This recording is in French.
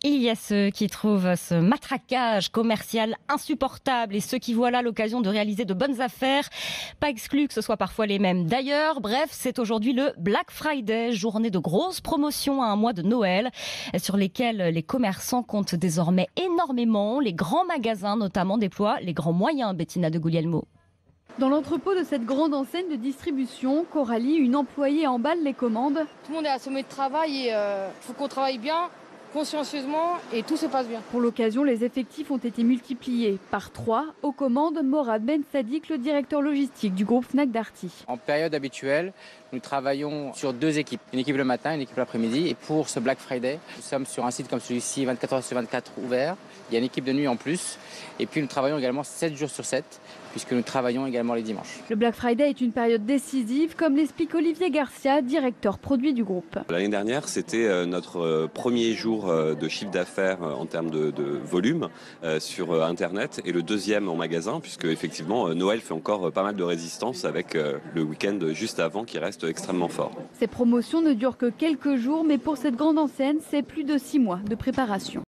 Il y a ceux qui trouvent ce matraquage commercial insupportable et ceux qui voient là l'occasion de réaliser de bonnes affaires. Pas exclu que ce soit parfois les mêmes. D'ailleurs, bref, c'est aujourd'hui le Black Friday, journée de grosses promotions à un mois de Noël, sur lesquelles les commerçants comptent désormais énormément. Les grands magasins notamment déploient les grands moyens, Bettina de Guglielmo. Dans l'entrepôt de cette grande enseigne de distribution, Coralie, une employée, emballe les commandes. Tout le monde est assommé de travail et faut qu'on travaille bien, consciencieusement et tout se passe bien. Pour l'occasion, les effectifs ont été multipliés par 3 aux commandes. Morad Ben Sadik, le directeur logistique du groupe Fnac Darty. En période habituelle, nous travaillons sur 2 équipes, une équipe le matin, une équipe l'après-midi. Et pour ce Black Friday, nous sommes sur un site comme celui-ci, 24 heures sur 24 ouvert. Il y a une équipe de nuit en plus. Et puis nous travaillons également 7 jours sur 7, puisque nous travaillons également les dimanches. Le Black Friday est une période décisive, comme l'explique Olivier Garcia, directeur produit du groupe. L'année dernière, c'était notre premier jour de chiffre d'affaires en termes de volume sur Internet et le deuxième en magasin, puisque effectivement Noël fait encore pas mal de résistance avec le week-end juste avant qui reste extrêmement fort. Ces promotions ne durent que quelques jours, mais pour cette grande enseigne, c'est plus de 6 mois de préparation.